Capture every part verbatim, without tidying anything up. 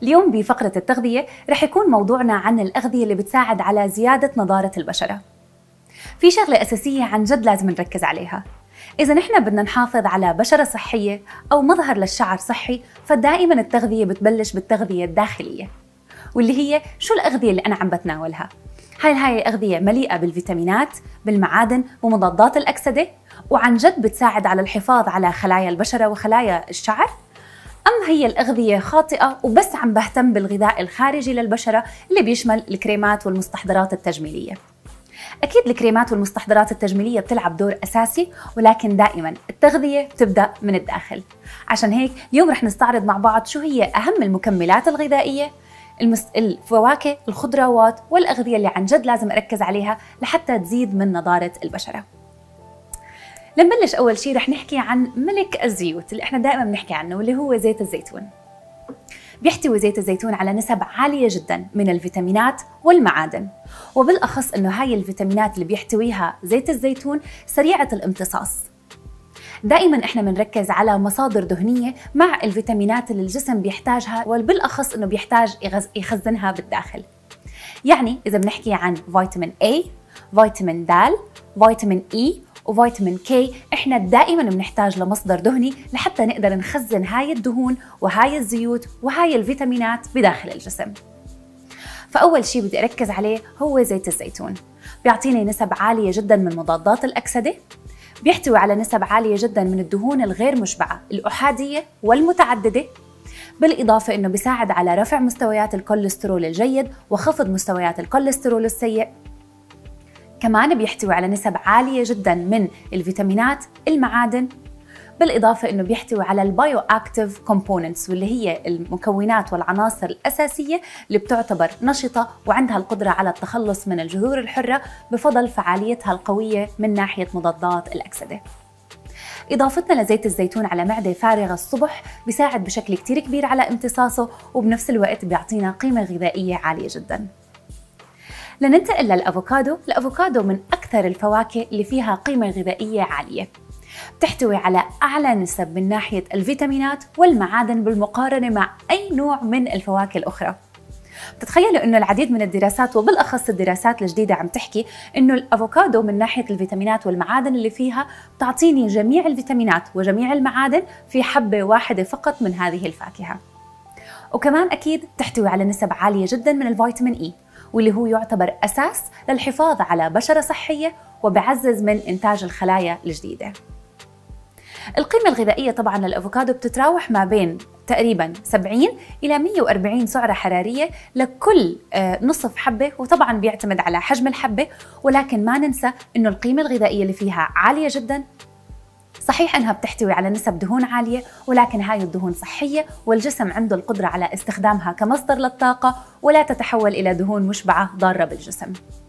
اليوم بفقرة التغذية رح يكون موضوعنا عن الأغذية اللي بتساعد على زيادة نضارة البشرة. في شغلة أساسية عن جد لازم نركز عليها. إذا نحن بدنا نحافظ على بشرة صحية أو مظهر للشعر صحي، فدائما التغذية بتبلش بالتغذية الداخلية، واللي هي شو الأغذية اللي أنا عم بتناولها. هاي هاي الأغذية مليئة بالفيتامينات، بالمعادن ومضادات الأكسدة، وعن جد بتساعد على الحفاظ على خلايا البشرة وخلايا الشعر. أم هي الأغذية خاطئة وبس عم بهتم بالغذاء الخارجي للبشرة اللي بيشمل الكريمات والمستحضرات التجميلية. أكيد الكريمات والمستحضرات التجميلية بتلعب دور أساسي، ولكن دائما التغذية بتبدأ من الداخل. عشان هيك اليوم رح نستعرض مع بعض شو هي أهم المكملات الغذائية، المس... الفواكه، الخضروات والأغذية اللي عن جد لازم أركز عليها لحتى تزيد من نضارة البشرة. لنبلش أول شيء رح نحكي عن ملك الزيوت اللي احنا دائما بنحكي عنه، واللي هو زيت الزيتون. بيحتوي زيت الزيتون على نسب عالية جدا من الفيتامينات والمعادن، وبالأخص أنه هاي الفيتامينات اللي بيحتويها زيت الزيتون سريعة الامتصاص. دائما احنا بنركز على مصادر دهنية مع الفيتامينات اللي الجسم بيحتاجها، وبالأخص أنه بيحتاج يخزنها بالداخل. يعني إذا بنحكي عن فيتامين A، فيتامين د، فيتامين E وفيتامين كي، احنا دائما بنحتاج لمصدر دهني لحتى نقدر نخزن هاي الدهون وهاي الزيوت وهاي الفيتامينات بداخل الجسم. فأول شيء بدي أركز عليه هو زيت الزيتون. بيعطيني نسب عالية جدا من مضادات الأكسدة، بيحتوي على نسب عالية جدا من الدهون الغير مشبعة الأحادية والمتعددة، بالإضافة أنه بيساعد على رفع مستويات الكوليسترول الجيد وخفض مستويات الكوليسترول السيء. كمان بيحتوي على نسب عالية جدا من الفيتامينات، المعادن، بالإضافة أنه بيحتوي على البايو أكتيف كومبوننتس، واللي هي المكونات والعناصر الأساسية اللي بتعتبر نشطة وعندها القدرة على التخلص من الجذور الحرة بفضل فعاليتها القوية من ناحية مضادات الأكسدة. إضافتنا لزيت الزيتون على معدة فارغة الصبح بيساعد بشكل كتير كبير على امتصاصه، وبنفس الوقت بيعطينا قيمة غذائية عالية جدا. لننتقل للأفوكادو. الأفوكادو من أكثر الفواكه اللي فيها قيمة غذائية عالية، بتحتوي على أعلى نسب من ناحية الفيتامينات والمعادن بالمقارنة مع أي نوع من الفواكه الأخرى. بتتخيلوا أنه العديد من الدراسات وبالأخص الدراسات الجديدة عم تحكي أنه الأفوكادو من ناحية الفيتامينات والمعادن اللي فيها بتعطيني جميع الفيتامينات وجميع المعادن في حبة واحدة فقط من هذه الفاكهة. وكمان أكيد تحتوي على نسب عالية جدا من الفيتامين إي، واللي هو يعتبر أساس للحفاظ على بشرة صحية وبعزز من إنتاج الخلايا الجديدة. القيمة الغذائية طبعاً للأفوكادو بتتراوح ما بين تقريباً سبعين إلى مئة وأربعين سعرة حرارية لكل نصف حبة، وطبعاً بيعتمد على حجم الحبة، ولكن ما ننسى إنه القيمة الغذائية اللي فيها عالية جداً. صحيح أنها بتحتوي على نسب دهون عالية، ولكن هاي الدهون صحية والجسم عنده القدرة على استخدامها كمصدر للطاقة ولا تتحول إلى دهون مشبعة ضارة بالجسم.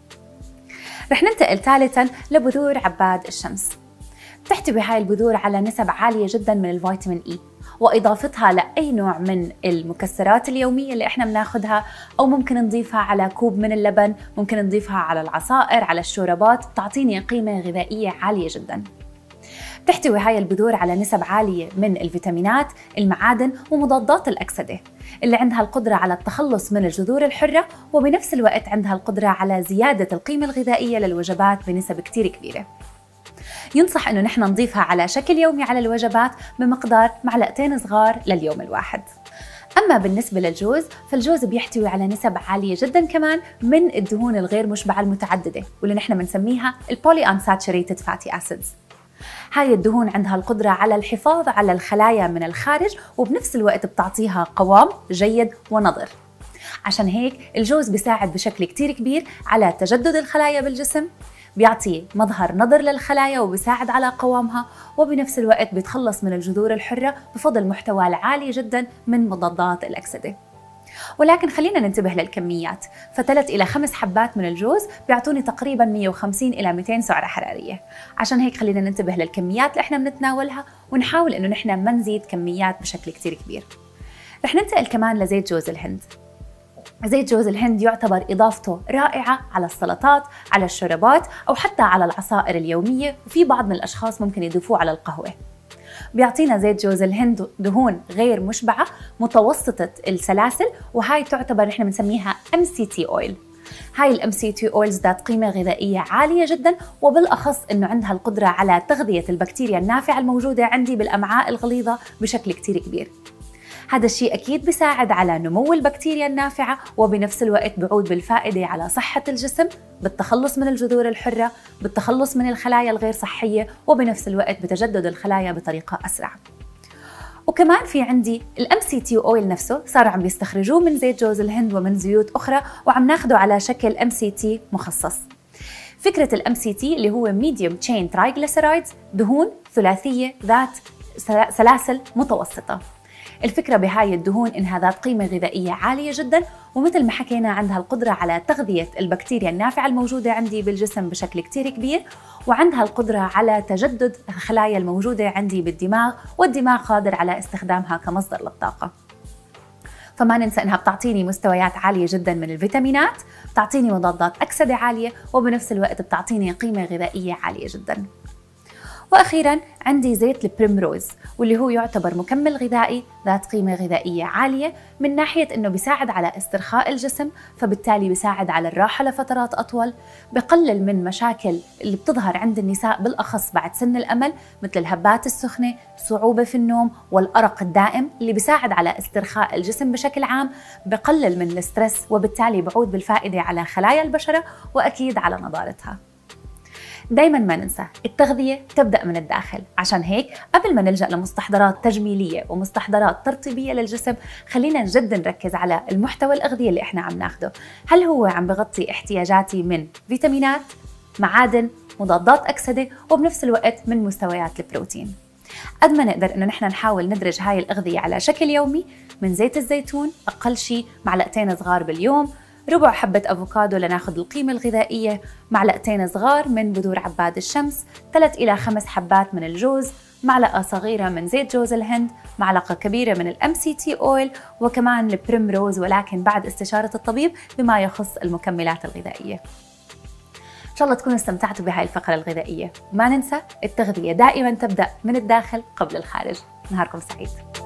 رح ننتقل ثالثاً لبذور عباد الشمس. بتحتوي هاي البذور على نسب عالية جدا من الفيتامين إي، وإضافتها لأي نوع من المكسرات اليومية اللي إحنا بناخدها، أو ممكن نضيفها على كوب من اللبن، ممكن نضيفها على العصائر، على الشوربات، بتعطيني قيمة غذائية عالية جدا. تحتوي هاي البذور على نسب عالية من الفيتامينات، المعادن ومضادات الأكسدة، اللي عندها القدرة على التخلص من الجذور الحرة، وبنفس الوقت عندها القدرة على زيادة القيمة الغذائية للوجبات بنسب كتير كبيرة. ينصح أنه نحن نضيفها على شكل يومي على الوجبات بمقدار معلقتين صغار لليوم الواحد. أما بالنسبة للجوز، فالجوز بيحتوي على نسب عالية جدا كمان من الدهون الغير مشبعة المتعددة، واللي نحن بنسميها البولي أنساتشوريتد فاتي أسيدز. هاي الدهون عندها القدرة على الحفاظ على الخلايا من الخارج، وبنفس الوقت بتعطيها قوام جيد ونضر. عشان هيك الجوز بيساعد بشكل كتير كبير على تجدد الخلايا بالجسم، بيعطي مظهر نضر للخلايا وبيساعد على قوامها، وبنفس الوقت بيتخلص من الجذور الحرة بفضل محتوى العالي جدا من مضادات الأكسدة. ولكن خلينا ننتبه للكميات، فثلاث إلى خمس حبات من الجوز بيعطوني تقريبا مئة وخمسين إلى مئتين سعرة حرارية. عشان هيك خلينا ننتبه للكميات اللي احنا بنتناولها، ونحاول إنه نحن ما نزيد كميات بشكل كتير كبير. رح ننتقل كمان لزيت جوز الهند. زيت جوز الهند يعتبر إضافته رائعة على السلطات، على الشوربات، أو حتى على العصائر اليومية، وفي بعض من الأشخاص ممكن يضيفوه على القهوة. بيعطينا زيت جوز الهند دهون غير مشبعة متوسطة السلاسل، وهاي تعتبر نحن بنسميها إم سي تي أويل. هاي الام سي تي اويلز ذات قيمة غذائية عالية جدا، وبالأخص إنه عندها القدرة على تغذية البكتيريا النافعة الموجودة عندي بالأمعاء الغليظة بشكل كتير كبير. هذا الشيء أكيد بيساعد على نمو البكتيريا النافعة، وبنفس الوقت بعود بالفائدة على صحة الجسم، بالتخلص من الجذور الحرة، بالتخلص من الخلايا الغير صحية، وبنفس الوقت بتجدد الخلايا بطريقة أسرع. وكمان في عندي الام سي تي اويل نفسه صاروا عم بيستخرجوه من زيت جوز الهند ومن زيوت اخرى، وعم ناخده على شكل ام سي تي مخصص. فكره الام سي تي اللي هو ميديوم تشين ترايغليسيرايدز، دهون ثلاثيه ذات سلاسل متوسطه. الفكرة بهاي الدهون إنها ذات قيمة غذائية عالية جدا، ومثل ما حكينا عندها القدرة على تغذية البكتيريا النافعة الموجودة عندي بالجسم بشكل كتير كبير، وعندها القدرة على تجدد الخلايا الموجودة عندي بالدماغ، والدماغ قادر على استخدامها كمصدر للطاقة. فما ننسى إنها بتعطيني مستويات عالية جدا من الفيتامينات، بتعطيني مضادات أكسدة عالية، وبنفس الوقت بتعطيني قيمة غذائية عالية جدا. وأخيراً عندي زيت البريمروز، واللي هو يعتبر مكمل غذائي ذات قيمة غذائية عالية من ناحية إنه بيساعد على استرخاء الجسم، فبالتالي بيساعد على الراحة لفترات أطول، بقلل من مشاكل اللي بتظهر عند النساء بالأخص بعد سن الأمل، مثل الهبات السخنة، صعوبة في النوم، والأرق الدائم، اللي بيساعد على استرخاء الجسم بشكل عام، بقلل من الستريس، وبالتالي بعود بالفائدة على خلايا البشرة وأكيد على نضارتها. دايما ما ننسى التغذية تبدأ من الداخل، عشان هيك قبل ما نلجأ لمستحضرات تجميلية ومستحضرات ترطيبية للجسم، خلينا جد نركز على المحتوى الأغذية اللي احنا عم ناخده. هل هو عم بغطي احتياجاتي من فيتامينات، معادن، مضادات أكسدة، وبنفس الوقت من مستويات البروتين؟ قد ما نقدر إنه نحن نحاول ندرج هاي الأغذية على شكل يومي، من زيت الزيتون أقل شيء معلقتين صغار باليوم، ربع حبة أفوكادو لناخذ القيمة الغذائية، معلقتين صغار من بذور عباد الشمس، ثلاث إلى خمس حبات من الجوز، معلقة صغيرة من زيت جوز الهند، معلقة كبيرة من الام سي تي اويل، وكمان البريمروز، ولكن بعد استشارة الطبيب بما يخص المكملات الغذائية. إن شاء الله تكونوا استمتعتوا بهاي الفقرة الغذائية، وما ننسى التغذية دائما تبدأ من الداخل قبل الخارج. نهاركم سعيد.